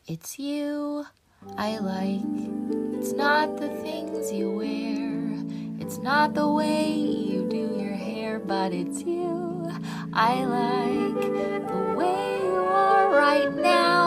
It's you I like. It's not the things you wear. It's not the way you do your hair, but it's you I like. The way you are right now.